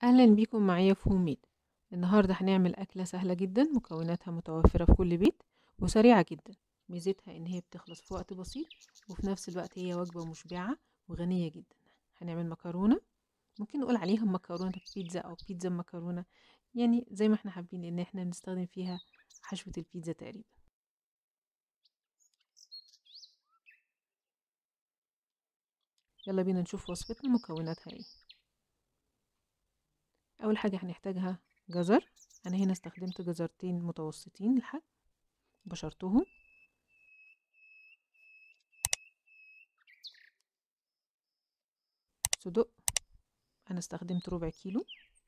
أهلا بيكم معايا في هوم ميد. النهاردة هنعمل أكلة سهلة جدا، مكوناتها متوفرة في كل بيت وسريعة جدا. ميزتها إن هي بتخلص في وقت بسيط، وفي نفس الوقت هي وجبة مشبعة وغنية جدا. هنعمل مكرونة، ممكن نقول عليها مكرونة بيتزا أو بيتزا مكرونة، يعني زي ما احنا حابين، لأن احنا بنستخدم فيها حشوة البيتزا تقريبا. يلا بينا نشوف وصفتنا مكوناتها ايه. أول حاجة هنحتاجها جزر. أنا هنا استخدمت جزرتين متوسطين الحجم، بشرتهم. صدق، أنا استخدمت ربع كيلو.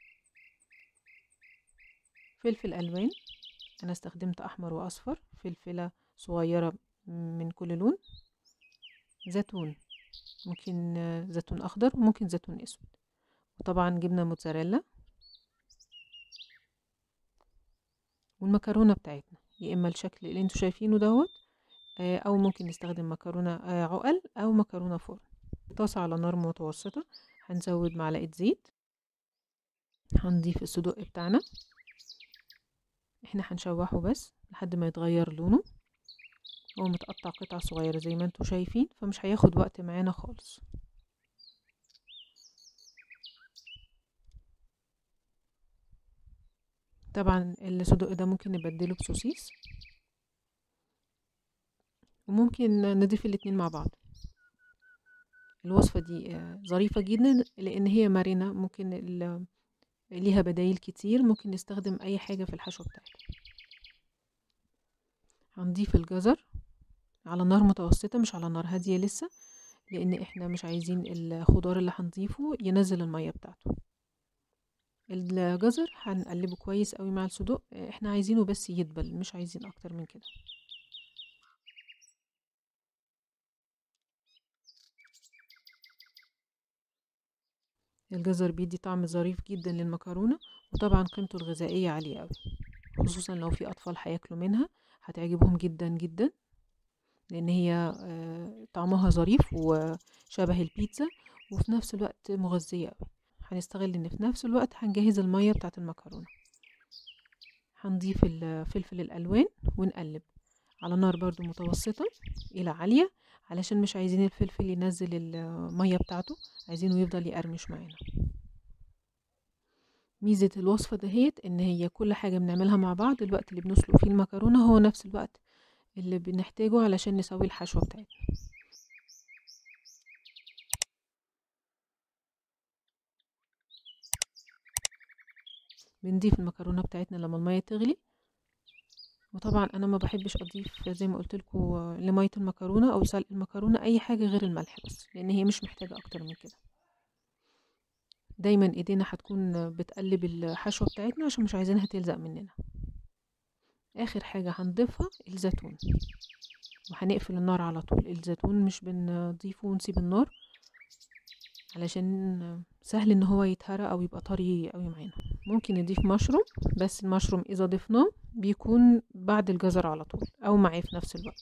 فلفل ألوان، أنا استخدمت أحمر وأصفر، فلفلة صغيرة من كل لون. زيتون، ممكن زيتون أخضر وممكن زيتون أسود. وطبعا جبنة موتزاريلا. والمكرونة بتاعتنا يا إما الشكل اللي انتوا شايفينه دوت، أو ممكن نستخدم مكرونة عقل أو مكرونة فرن. طاسة على نار متوسطة، هنزود معلقة زيت. هنضيف الصدوق بتاعنا، احنا هنشوحه بس لحد ما يتغير لونه. هو متقطع قطع صغيرة زي ما انتوا شايفين، فمش هياخد وقت معانا خالص. طبعا الصدق ده ممكن نبدله بسوسيس، وممكن نضيف الاتنين مع بعض. الوصفة دي ظريفة جدا لان هي مرنة، ممكن ليها بدايل كتير، ممكن نستخدم اي حاجة في الحشوة بتاعتها. هنضيف الجزر على نار متوسطة، مش على نار هادية لسه، لان احنا مش عايزين الخضار اللي هنضيفه ينزل المية بتاعته. الجزر هنقلبه كويس قوي مع الصدوق، احنا عايزينه بس يدبل، مش عايزين اكتر من كده. الجزر بيدي طعم ظريف جدا للمكرونة، وطبعا قيمته الغذائية عالية قوي، خصوصا لو في اطفال هياكلوا منها هتعجبهم جدا جدا، لان هي طعمها ظريف وشبه البيتزا، وفي نفس الوقت مغذية قوي. هنستغل ان في نفس الوقت هنجهز المية بتاعة المكرونة. هنضيف الفلفل الالوان ونقلب على نار برضو متوسطة الى عالية، علشان مش عايزين الفلفل ينزل المية بتاعته، عايزينه يفضل يقرمش معانا. ميزة الوصفة دهيت ان هي كل حاجة بنعملها مع بعض. الوقت اللي بنسلق فيه المكرونة هو نفس الوقت اللي بنحتاجه علشان نسوي الحشوة بتاعتنا. بنضيف المكرونة بتاعتنا لما المية تغلي، وطبعا انا ما بحبش اضيف زي ما قلت لكم لمية المكرونة او سلق المكرونة اي حاجة غير الملح بس، لان هي مش محتاجة اكتر من كده. دايما ايدينا هتكون بتقلب الحشوة بتاعتنا عشان مش عايزينها تلزق مننا. اخر حاجة هنضيفها الزيتون، وهنقفل النار على طول. الزيتون مش بنضيفه ونسيب النار، علشان سهل ان هو يتهرى او يبقى طري قوي معانا. ممكن نضيف مشروم، بس المشروم اذا ضفناه بيكون بعد الجزر على طول او معاه في نفس الوقت.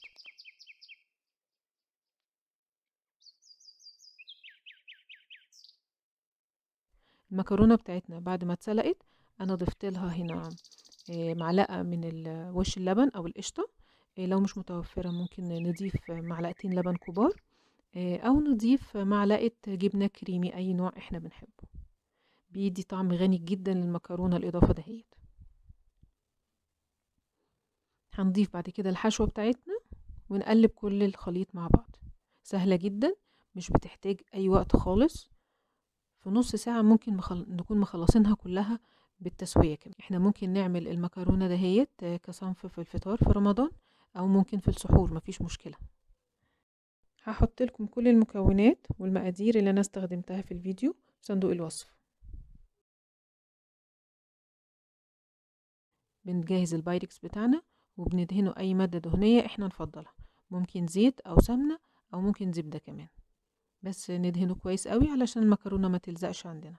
المكرونة بتاعتنا بعد ما اتسلقت، انا ضفت لها هنا معلقة من وش اللبن او القشطة. لو مش متوفرة ممكن نضيف معلقتين لبن كبار، او نضيف معلقة جبنة كريمي اي نوع احنا بنحبه. بيدي طعم غني جدا للمكرونة الاضافة دهيت. هنضيف بعد كده الحشوة بتاعتنا ونقلب كل الخليط مع بعض. سهلة جدا، مش بتحتاج اي وقت خالص. في نص ساعة ممكن نكون مخلصينها كلها بالتسوية. كمان احنا ممكن نعمل المكرونة دهيت كصنف في الفطار في رمضان، او ممكن في السحور، مفيش مشكلة. هحط لكم كل المكونات والمقادير اللي انا استخدمتها في الفيديو في صندوق الوصف. بنجهز البايركس بتاعنا وبندهنه اي مادة دهنية احنا نفضلها، ممكن زيت او سمنة او ممكن زبدة كمان، بس ندهنه كويس قوي علشان المكرونة ما تلزقش عندنا،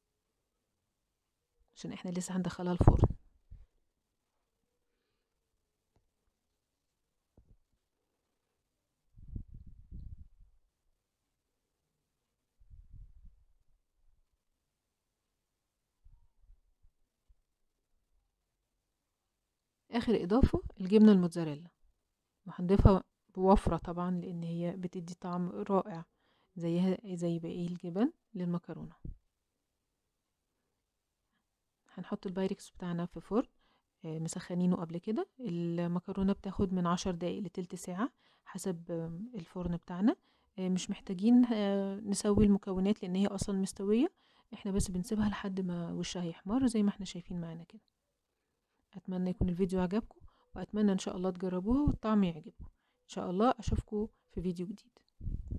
عشان احنا لسه هندخلها الفرن. اخر اضافة الجبنة الموتزاريلا، وهنضيفها بوفرة طبعا لان هي بتدي طعم رائع زيها زي باقي الجبن للمكرونة. هنحط البايركس بتاعنا في فرن مسخنينه قبل كده. المكرونة بتاخد من 10 دقايق لتلت ساعة حسب الفرن بتاعنا. مش محتاجين نسوي المكونات لان هي اصلا مستوية، احنا بس بنسيبها لحد ما وشها يحمر زي ما احنا شايفين معانا كده. اتمنى يكون الفيديو عجبكم، واتمنى ان شاء الله تجربوها والطعم يعجبكم. ان شاء الله اشوفكم في فيديو جديد.